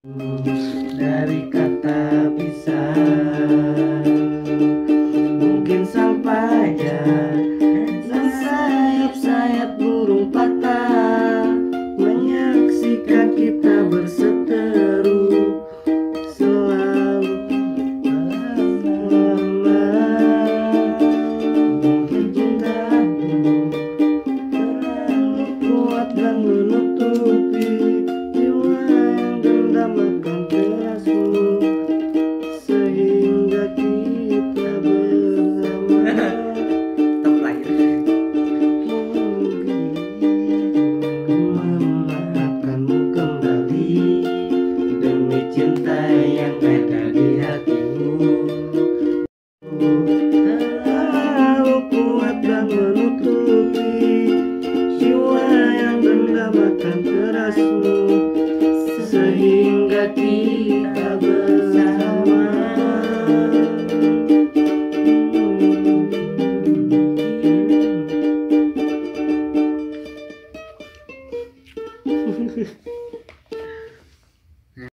Dari kata bisa mungkin sampainya dan sayap-sayap burung patah menyaksikan kita berseteru selalu lama. Mungkin cintamu terlalu kuat dan menutupi jiwa yang dendam akan kerasmu sehingga kita bersama. Top lahir. Memaafkanmu kembali demi cinta yang ada di hatimu. Terlalu kuat dan menutupi jiwa yang dendam akan kerasmu sehingga kita bersama.